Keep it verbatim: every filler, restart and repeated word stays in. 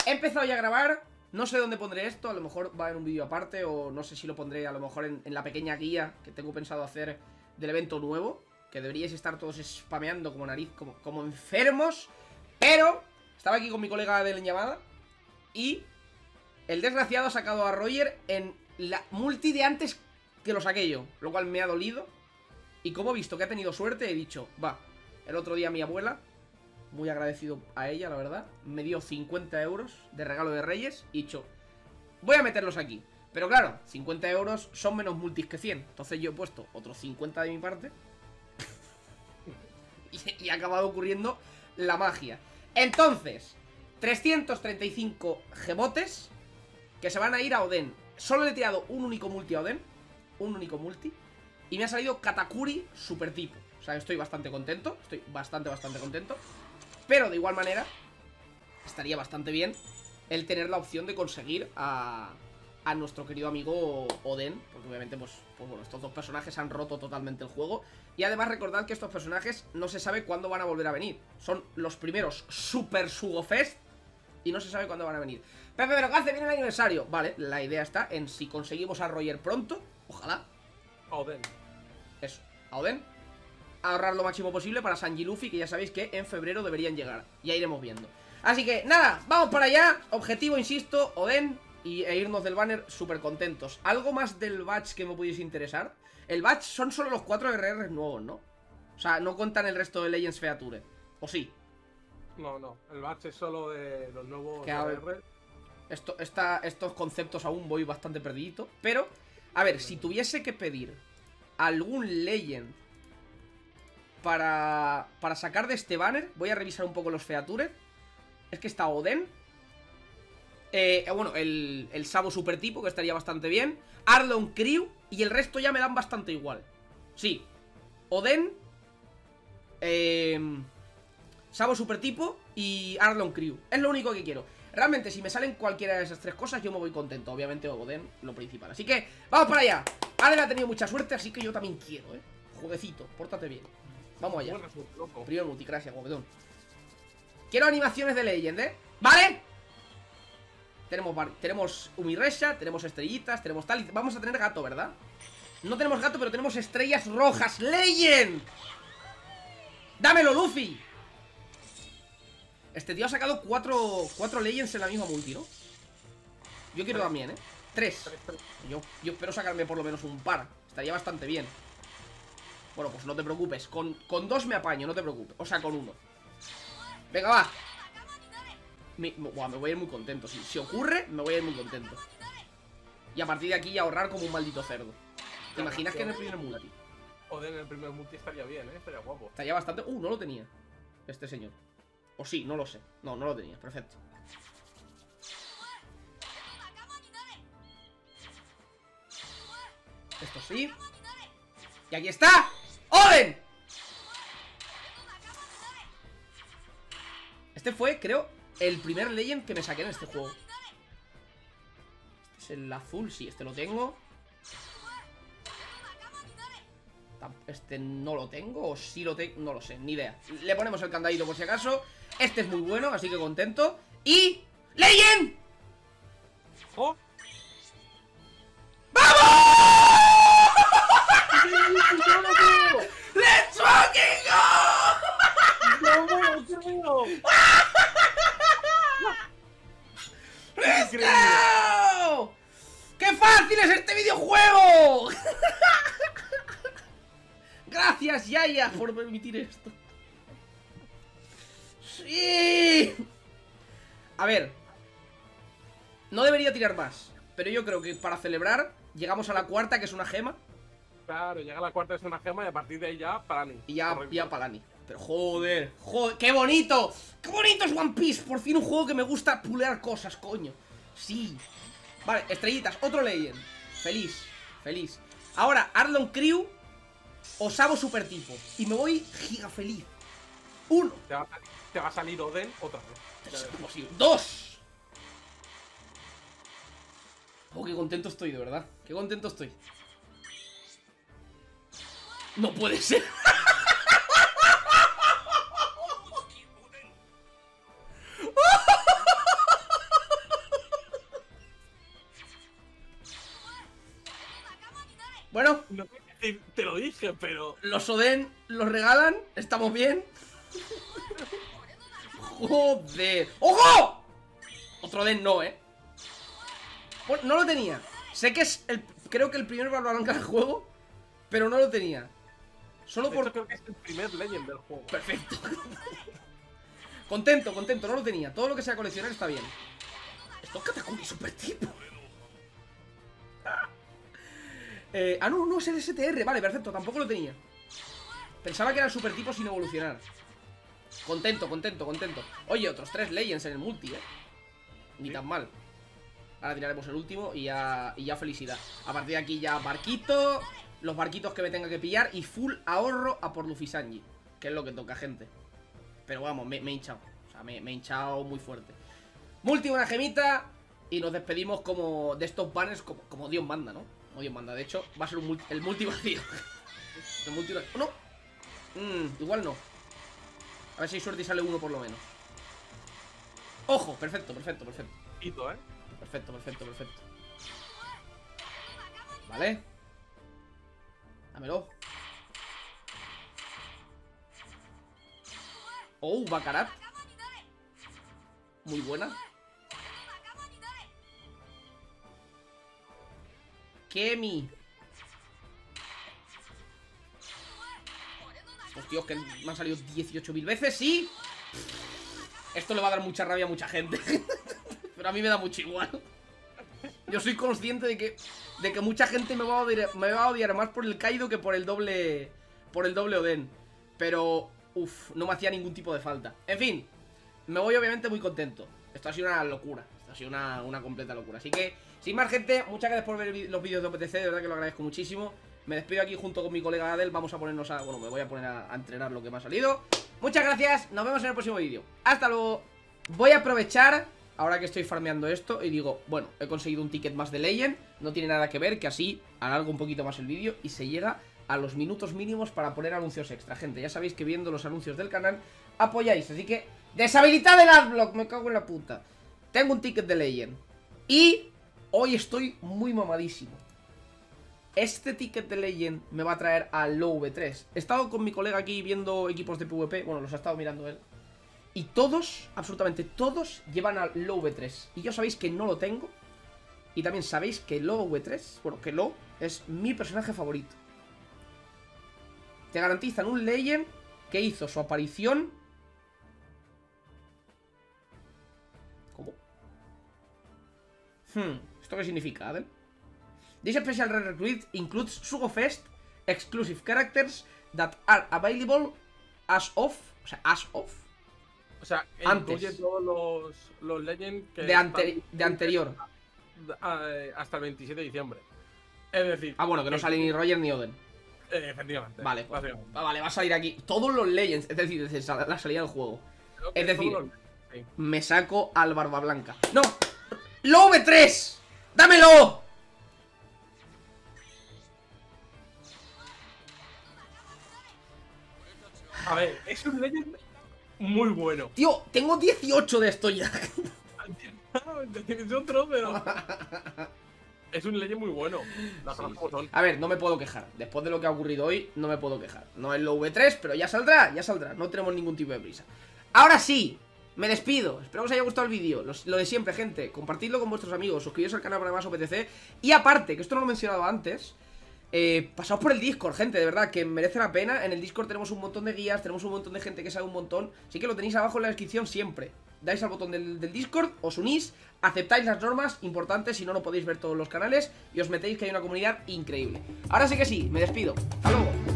he empezado ya a grabar. No sé dónde pondré esto, a lo mejor va en un vídeo aparte, o no sé si lo pondré a lo mejor en, en la pequeña guía que tengo pensado hacer del evento nuevo, que deberíais estar todos spameando como nariz, como, como enfermos. Pero estaba aquí con mi colega de llamada y el desgraciado ha sacado a Roger en la multi de antes que lo saqué yo, lo cual me ha dolido. Y como he visto que ha tenido suerte, he dicho, va. El otro día mi abuela, muy agradecido a ella, la verdad, me dio cincuenta euros de regalo de Reyes y he dicho, voy a meterlos aquí. Pero claro, cincuenta euros son menos multis que cien. Entonces yo he puesto otros cincuenta de mi parte y, y ha acabado ocurriendo la magia. Entonces, trescientos treinta y cinco gemotes que se van a ir a Oden. Solo le he tirado un único multi a Oden, un único multi, y me ha salido Katakuri super tipo. O sea, estoy bastante contento, estoy bastante, bastante contento. Pero de igual manera, estaría bastante bien el tener la opción de conseguir a, a nuestro querido amigo Oden. Porque obviamente, pues, pues bueno, estos dos personajes han roto totalmente el juego. Y además recordad que estos personajes no se sabe cuándo van a volver a venir. Son los primeros Super Sugo Fest y no se sabe cuándo van a venir. Pepe, pero ¿qué hace? Viene el aniversario. Vale, la idea está en si conseguimos a Roger pronto, ojalá. A Oden. Eso, a Oden. Ahorrar lo máximo posible para Sanji y Luffy, que ya sabéis que en febrero deberían llegar. Ya iremos viendo. Así que, nada, vamos para allá. Objetivo, insisto, Oden y, e irnos del banner súper contentos. ¿Algo más del batch que me pudiese interesar? El batch son solo los cuatro R Rs nuevos, ¿no? O sea, no cuentan el resto de Legends Feature. ¿O sí? No, no, el batch es solo de los nuevos Que a ver, R R. Esto, esta, estos conceptos aún voy bastante perdidito. Pero, a ver, si tuviese que pedir algún Legend Para, para sacar de este banner, voy a revisar un poco los features. Es que está Oden. Eh, bueno, el, el Sabo super tipo, que estaría bastante bien. Arlong Crew. Y el resto ya me dan bastante igual. Sí. Oden. Eh, Sabo super tipo y Arlong Crew. Es lo único que quiero. Realmente, si me salen cualquiera de esas tres cosas, yo me voy contento. Obviamente, Oden, lo principal. Así que, vamos para allá. Allen ha tenido mucha suerte, así que yo también quiero, eh. Jueguecito, pórtate bien. Vamos allá. Primero multicracia, guapetón. Quiero animaciones de Legend, ¿eh? ¿Vale? Tenemos, tenemos Umiresha, tenemos estrellitas, tenemos tal. Vamos a tener gato, ¿verdad? No tenemos gato, pero tenemos estrellas rojas. ¡Legend! ¡Dámelo, Luffy! Este tío ha sacado cuatro, cuatro Legends en la misma multi, ¿no? Yo quiero también, ¿eh? Tres. Yo, yo espero sacarme por lo menos un par. Estaría bastante bien. Bueno, pues no te preocupes, con, con dos me apaño, no te preocupes. O sea, con uno. Venga, va. Me, buah, me voy a ir muy contento. Si, si ocurre, me voy a ir muy contento. Y a partir de aquí ahorrar como un maldito cerdo. ¿Te imaginas que en el primer multi? Oden en el primer multi estaría bien, ¿eh? Estaría guapo. Estaría bastante... Uh, no lo tenía este señor. O sí, no lo sé. No, no lo tenía, perfecto. Esto sí. Y aquí está ¡Oden! Este fue, creo, el primer Legend que me saqué en este juego. Este es el azul, sí, este lo tengo. Este no lo tengo, o sí lo tengo, no lo sé, ni idea. Le ponemos el candadito por si acaso. Este es muy bueno, así que contento. ¡Y... ¡Legend! ¡Oh! ¡Let's fucking go! ¡Let's go! ¡Qué fácil es este videojuego! Gracias, Yaya, por permitir esto. ¡Sí! A ver, no debería tirar más, pero yo creo que para celebrar llegamos a la cuarta, que es una gema. Claro, llega la cuarta, es una gema y a partir de ahí ya Palani. Y ya, ya Palani. Pero joder, joder, ¡qué bonito! ¡Qué bonito es One Piece! Por fin un juego que me gusta pulear cosas, coño. Sí. Vale, estrellitas, otro Legend. Feliz, feliz. Ahora, Arlong Crew o Sabo super tipo. Y me voy giga feliz. Uno. Te va, te va a salir Oden otra vez. Es imposible. Dos. Oh, qué contento estoy, de verdad. Qué contento estoy. No puede ser. Bueno, No sé qué decir, te lo dije, pero. los Oden los regalan, estamos bien. Joder. ¡Ojo! Otro Oden no, eh. Bueno, no lo tenía. Sé que es el, creo que el primer Barba Blanca del juego, pero no lo tenía. Solo De por... hecho, creo que es el primer Legend del juego. Perfecto. Contento, contento, no lo tenía. Todo lo que sea coleccionar está bien. Esto es Katakuri super tipo. eh, ah, no, no, es el S T R. Vale, perfecto, tampoco lo tenía. Pensaba que era el super tipo sin evolucionar. Contento, contento, contento. Oye, otros tres Legends en el multi, eh. Ni tan mal. Ahora tiraremos el último y ya, y ya felicidad. A partir de aquí ya barquito, los barquitos que me tenga que pillar y full ahorro a por Luffy Sanji, que es lo que toca, gente. Pero vamos, me, me he hinchado. O sea, me, me he hinchado muy fuerte. Multi, una gemita. Y nos despedimos como de estos banners como, como Dios manda, ¿no? Como Dios manda. De hecho, va a ser un multi, el multi vacío. El multi vacío. ¡No! Mm, igual no. A ver si hay suerte y sale uno por lo menos. ¡Ojo! Perfecto, perfecto, perfecto. Hito, ¿eh? Perfecto, perfecto, perfecto. Vale. Dámelo. Oh, Bakarat. Muy buena. Kemi. Estos tíos que me han salido dieciocho mil veces, ¿sí? Esto le va a dar mucha rabia a mucha gente. Pero a mí me da mucho igual. Yo soy consciente de que de que mucha gente me va a odiar, me va a odiar más por el Kaido que por el doble por el doble Oden. Pero, uff, no me hacía ningún tipo de falta. En fin, me voy obviamente muy contento. Esto ha sido una locura. Esto ha sido una, una completa locura. Así que, sin más, gente, muchas gracias por ver los vídeos de O P T C. De verdad que lo agradezco muchísimo. Me despido aquí junto con mi colega Adel. Vamos a ponernos a... Bueno, me voy a poner a, a entrenar lo que me ha salido. Muchas gracias. Nos vemos en el próximo vídeo. Hasta luego. Voy a aprovechar... Ahora que estoy farmeando esto y digo, bueno, he conseguido un ticket más de Legend. No tiene nada que ver, que así alargo un poquito más el vídeo y se llega a los minutos mínimos para poner anuncios extra. Gente, ya sabéis que viendo los anuncios del canal apoyáis, así que deshabilitad el adblock, me cago en la puta. Tengo un ticket de Legend y hoy estoy muy mamadísimo. Este ticket de Legend me va a traer al Low V tres. He estado con mi colega aquí viendo equipos de PvP, bueno, los ha estado mirando él. Y todos, absolutamente todos, llevan al Low V tres. Y ya sabéis que no lo tengo. Y también sabéis que Low V tres, bueno, que Low es mi personaje favorito. Te garantizan un Legend que hizo su aparición. ¿Cómo? Hmm, ¿esto qué significa, Adel? This special recruit includes Sugo Fest exclusive characters that are available as of, o sea, as of. O sea, Antes. incluye todos los, los Legends que De, ante están de anterior. eh, hasta el veintisiete de diciembre. Es decir... Ah, bueno, que no sale ni Roger ni Oden. Eh, efectivamente. Vale, pues, básicamente. ah, vale, va a salir aquí todos los Legends, es decir, desde la salida del juego. Creo que Es decir, todos los- sí. me saco al Barba Blanca. ¡No! ¡Low V tres! ¡Dámelo! A ver, es un Legend muy bueno. Tío, tengo dieciocho de esto ya. Es otro, pero... Es un Legend muy bueno. Las Sí, cosas como son. A ver, no me puedo quejar. Después de lo que ha ocurrido hoy, no me puedo quejar. No es Low V tres, pero ya saldrá, ya saldrá. No tenemos ningún tipo de prisa. Ahora sí, me despido. Espero que os haya gustado el vídeo. Lo de siempre, gente. Compartidlo con vuestros amigos. Suscribiros al canal para más O P T C. Y aparte, que esto no lo he mencionado antes, eh, pasaos por el Discord, gente. De verdad, que merece la pena. En el Discord tenemos un montón de guías. Tenemos un montón de gente que sabe un montón. Así que lo tenéis abajo en la descripción siempre. Dais al botón del, del Discord, os unís, aceptáis las normas importantes, si no, no podéis ver todos los canales y os metéis, que hay una comunidad increíble. Ahora sí que sí, me despido. Hasta luego.